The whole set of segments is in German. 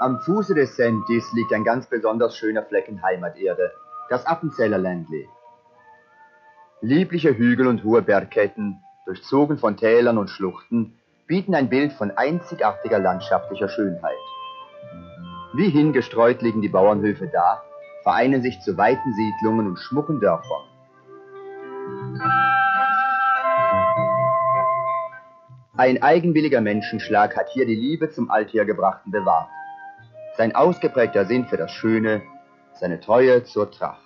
Am Fuße des Sentis liegt ein ganz besonders schöner Flecken Heimaterde, das Appenzeller Ländli. Liebliche Hügel und hohe Bergketten, durchzogen von Tälern und Schluchten, bieten ein Bild von einzigartiger landschaftlicher Schönheit. Wie hingestreut liegen die Bauernhöfe da, vereinen sich zu weiten Siedlungen und schmucken Dörfern. Ein eigenwilliger Menschenschlag hat hier die Liebe zum Althergebrachten bewahrt. Sein ausgeprägter Sinn für das Schöne, seine Treue zur Tracht.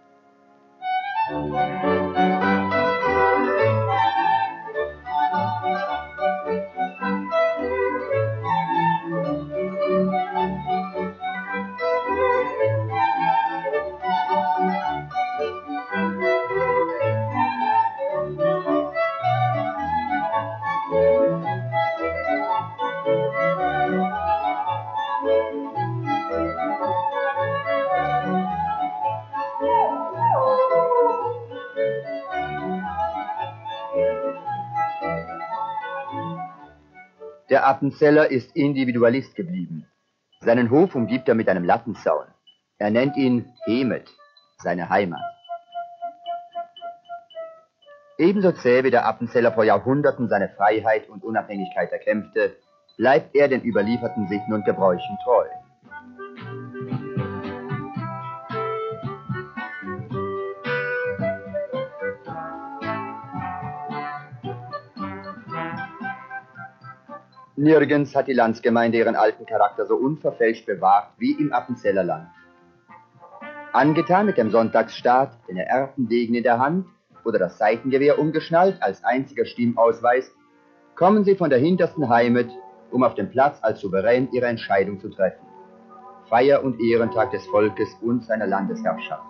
Der Appenzeller ist Individualist geblieben. Seinen Hof umgibt er mit einem Lattenzaun. Er nennt ihn Hemet, seine Heimat. Ebenso zäh wie der Appenzeller vor Jahrhunderten seine Freiheit und Unabhängigkeit erkämpfte, bleibt er den überlieferten Sitten und Gebräuchen treu. Nirgends hat die Landsgemeinde ihren alten Charakter so unverfälscht bewahrt wie im Appenzeller Land. Angetan mit dem Sonntagsstaat, den ererbten Degen in der Hand oder das Seitengewehr umgeschnallt als einziger Stimmausweis, kommen sie von der hintersten Heimat, um auf dem Platz als Souverän ihre Entscheidung zu treffen. Feier- und Ehrentag des Volkes und seiner Landesherrschaft.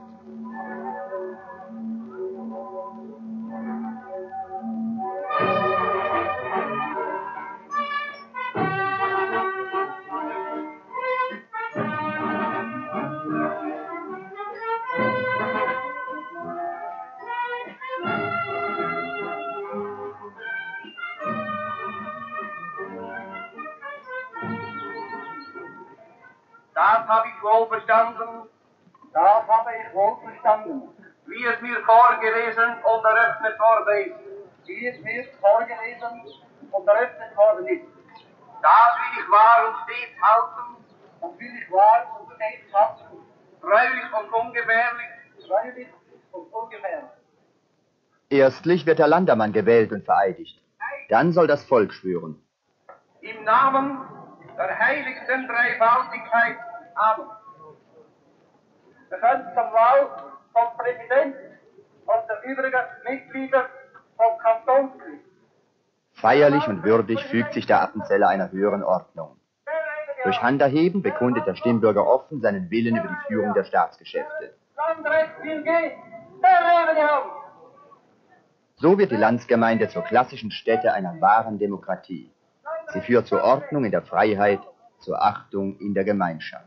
Das habe ich wohl verstanden. Das habe ich wohl verstanden. Wie es mir vorgelesen und eröffnet worden ist. Wie es mir vorgelesen und eröffnet worden ist. Das will ich wahr und stets halten. Das will ich wahr und stets halten. Treulich und ungefährlich. Treulich und ungefährlich. Erstlich wird der Landamann gewählt und vereidigt. Dann soll das Volk schwören. Im Namen der heiligsten Dreifaltigkeit. Amen. Wir können zum Wahl vom Präsident und der übrigen Mitglieder vom Kantonsgericht. Feierlich und würdig fügt sich der Appenzeller einer höheren Ordnung. Durch Handerheben bekundet der Stimmbürger offen seinen Willen über die Führung der Staatsgeschäfte. Landrecht will gehen, der lebe die Hand. So wird die Landsgemeinde zur klassischen Stätte einer wahren Demokratie. Sie führt zur Ordnung in der Freiheit, zur Achtung in der Gemeinschaft.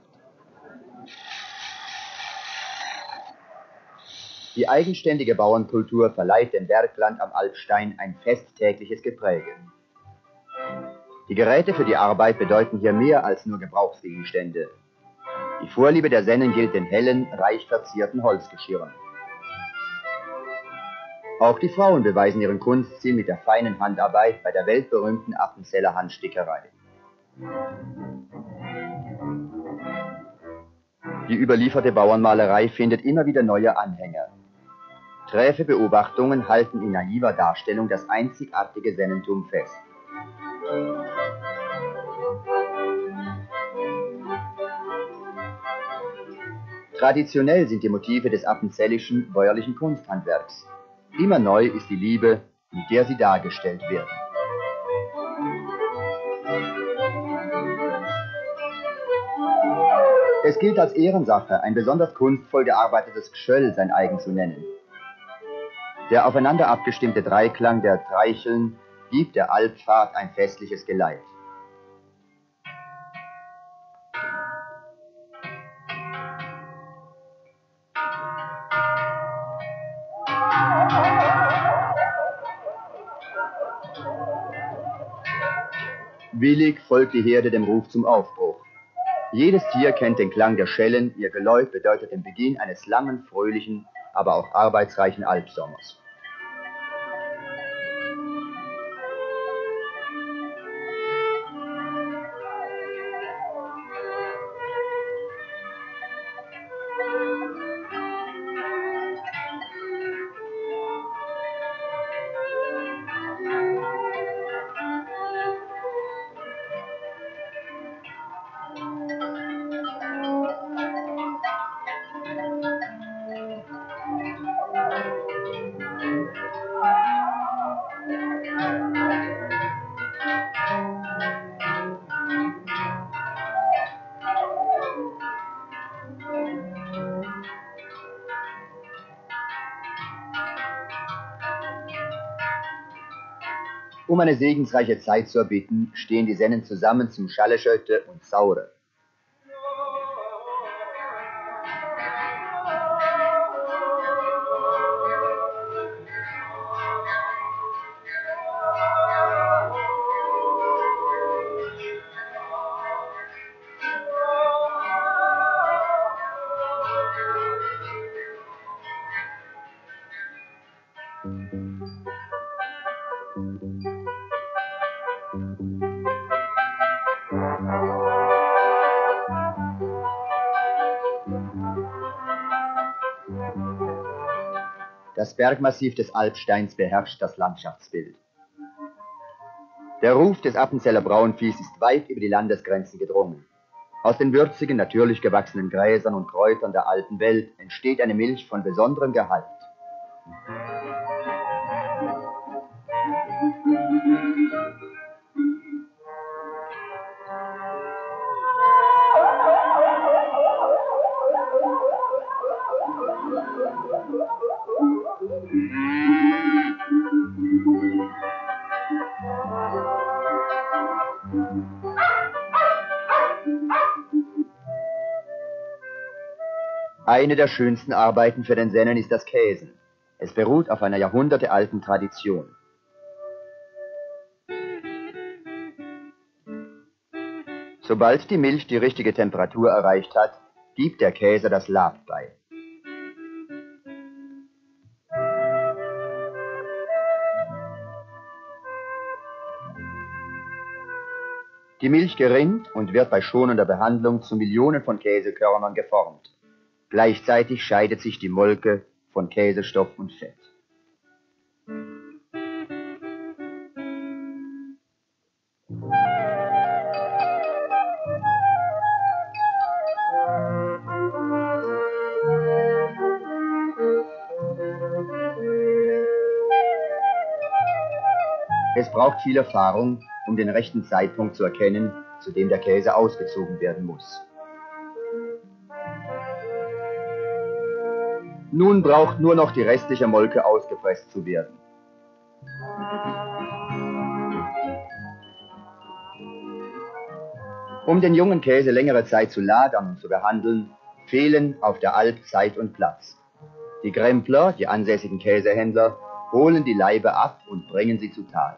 Die eigenständige Bauernkultur verleiht dem Bergland am Alpstein ein festtägliches Gepräge. Die Geräte für die Arbeit bedeuten hier mehr als nur Gebrauchsgegenstände. Die Vorliebe der Sennen gilt den hellen, reich verzierten Holzgeschirren. Auch die Frauen beweisen ihren Kunstsinn mit der feinen Handarbeit bei der weltberühmten Appenzeller Handstickerei. Die überlieferte Bauernmalerei findet immer wieder neue Anhänger. Träfe Beobachtungen halten in naiver Darstellung das einzigartige Sennentum fest. Traditionell sind die Motive des appenzellischen bäuerlichen Kunsthandwerks. Immer neu ist die Liebe, mit der sie dargestellt werden. Es gilt als Ehrensache, ein besonders kunstvoll gearbeitetes Gschöll sein eigen zu nennen. Der aufeinander abgestimmte Dreiklang der Treicheln gibt der Alpfahrt ein festliches Geleit. Willig folgt die Herde dem Ruf zum Aufbruch. Jedes Tier kennt den Klang der Schellen, ihr Geläut bedeutet den Beginn eines langen, fröhlichen, aber auch arbeitsreichen Alpsommers. Um eine segensreiche Zeit zu erbitten, stehen die Sennen zusammen zum Schalleschötte und Saure. Das Bergmassiv des Alpsteins beherrscht das Landschaftsbild. Der Ruf des Appenzeller Braunviehs ist weit über die Landesgrenzen gedrungen. Aus den würzigen, natürlich gewachsenen Gräsern und Kräutern der alten Welt entsteht eine Milch von besonderem Gehalt. Eine der schönsten Arbeiten für den Sennen ist das Käsen. Es beruht auf einer jahrhundertealten Tradition. Sobald die Milch die richtige Temperatur erreicht hat, gibt der Käser das Lab bei. Die Milch gerinnt und wird bei schonender Behandlung zu Millionen von Käsekörnern geformt. Gleichzeitig scheidet sich die Molke von Käsestoff und Fett. Es braucht viel Erfahrung, um den rechten Zeitpunkt zu erkennen, zu dem der Käse ausgezogen werden muss. Nun braucht nur noch die restliche Molke ausgepresst zu werden. Um den jungen Käse längere Zeit zu lagern und zu behandeln, fehlen auf der Alp Zeit und Platz. Die Grempler, die ansässigen Käsehändler, holen die Laibe ab und bringen sie zu Tal.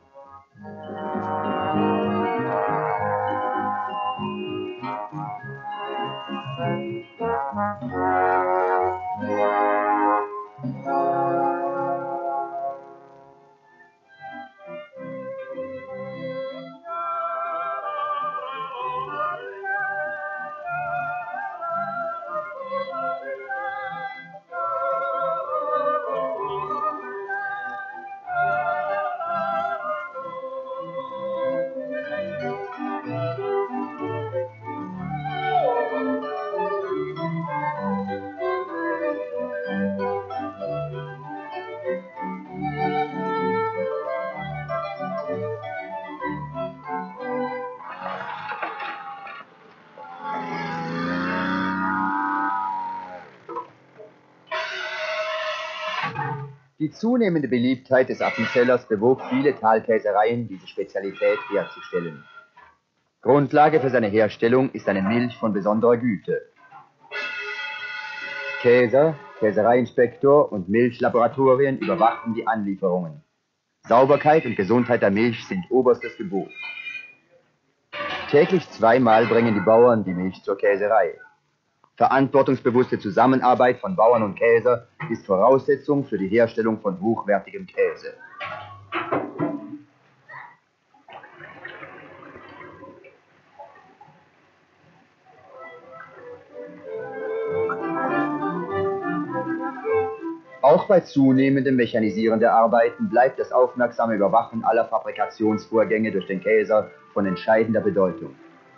Die zunehmende Beliebtheit des Appenzellers bewog viele Talkäsereien, diese Spezialität herzustellen. Grundlage für seine Herstellung ist eine Milch von besonderer Güte. Käser, Käsereiinspektor und Milchlaboratorien überwachen die Anlieferungen. Sauberkeit und Gesundheit der Milch sind oberstes Gebot. Täglich zweimal bringen die Bauern die Milch zur Käserei. Verantwortungsbewusste Zusammenarbeit von Bauern und Käser ist Voraussetzung für die Herstellung von hochwertigem Käse. Auch bei zunehmendem Mechanisieren der Arbeiten bleibt das aufmerksame Überwachen aller Fabrikationsvorgänge durch den Käser von entscheidender Bedeutung.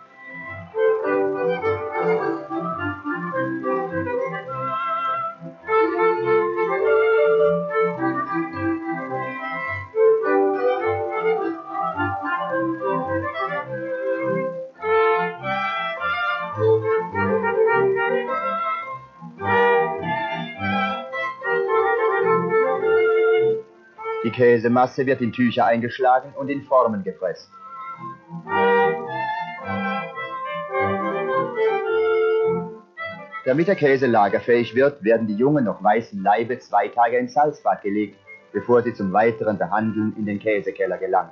Die Käsemasse wird in Tücher eingeschlagen und in Formen gepresst. Damit der Käse lagerfähig wird, werden die jungen, noch weißen Laibe 2 Tage ins Salzbad gelegt, bevor sie zum weiteren Behandeln in den Käsekeller gelangen.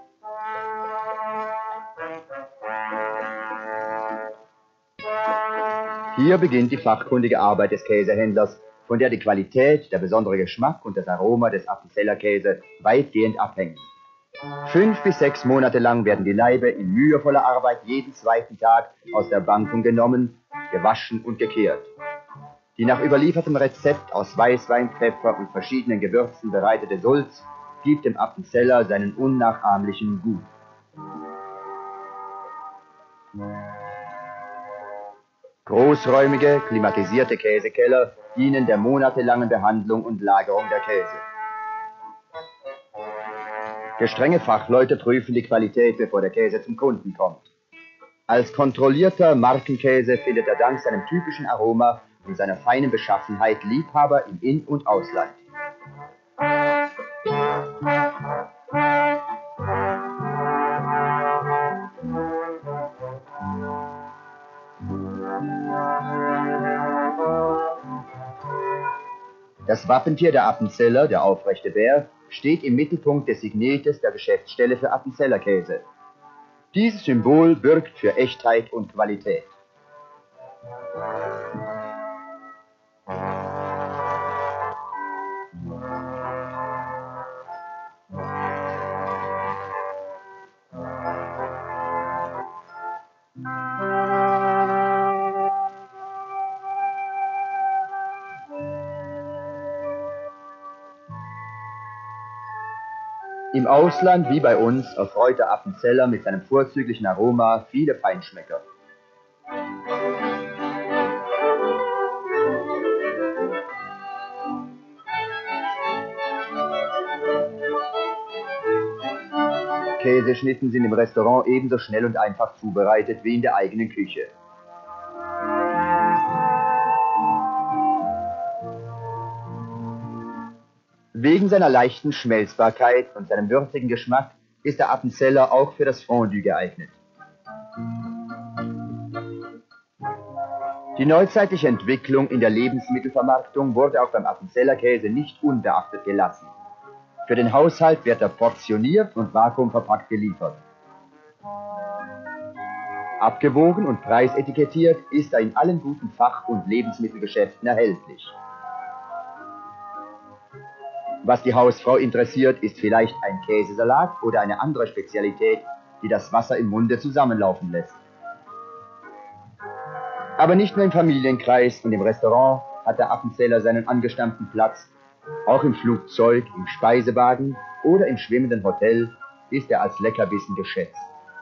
Hier beginnt die fachkundige Arbeit des Käsehändlers, von der die Qualität, der besondere Geschmack und das Aroma des Appenzellerkäse weitgehend abhängen. 5 bis 6 Monate lang werden die Laibe in mühevoller Arbeit jeden zweiten Tag aus der Bankung genommen, gewaschen und gekehrt. Die nach überliefertem Rezept aus Weißwein, Pfeffer und verschiedenen Gewürzen bereitete Sulz gibt dem Appenzeller seinen unnachahmlichen Gut. Großräumige, klimatisierte Käsekeller dienen der monatelangen Behandlung und Lagerung der Käse. Gestrenge Fachleute prüfen die Qualität, bevor der Käse zum Kunden kommt. Als kontrollierter Markenkäse findet er dank seinem typischen Aroma und seiner feinen Beschaffenheit Liebhaber im In- und Ausland. Das Wappentier der Appenzeller, der aufrechte Bär, steht im Mittelpunkt des Signetes der Geschäftsstelle für Appenzellerkäse. Dieses Symbol bürgt für Echtheit und Qualität. Im Ausland wie bei uns erfreut der Appenzeller mit seinem vorzüglichen Aroma viele Feinschmecker. Käseschnitten sind im Restaurant ebenso schnell und einfach zubereitet wie in der eigenen Küche. Wegen seiner leichten Schmelzbarkeit und seinem würzigen Geschmack ist der Appenzeller auch für das Fondue geeignet. Die neuzeitliche Entwicklung in der Lebensmittelvermarktung wurde auch beim Appenzellerkäse nicht unbeachtet gelassen. Für den Haushalt wird er portioniert und vakuumverpackt geliefert. Abgewogen und preisetikettiert ist er in allen guten Fach- und Lebensmittelgeschäften erhältlich. Was die Hausfrau interessiert, ist vielleicht ein Käsesalat oder eine andere Spezialität, die das Wasser im Munde zusammenlaufen lässt. Aber nicht nur im Familienkreis und im Restaurant hat der Appenzeller seinen angestammten Platz. Auch im Flugzeug, im Speisewagen oder im schwimmenden Hotel ist er als Leckerbissen geschätzt.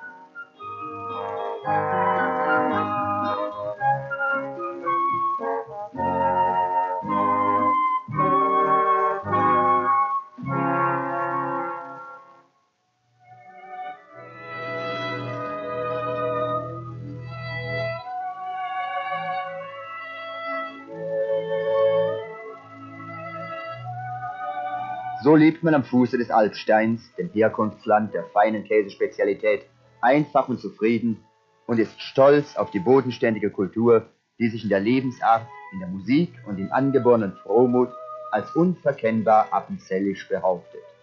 So lebt man am Fuße des Alpsteins, dem Herkunftsland der feinen Käsespezialität, einfach und zufrieden und ist stolz auf die bodenständige Kultur, die sich in der Lebensart, in der Musik und im angeborenen Frohmut als unverkennbar appenzellisch behauptet.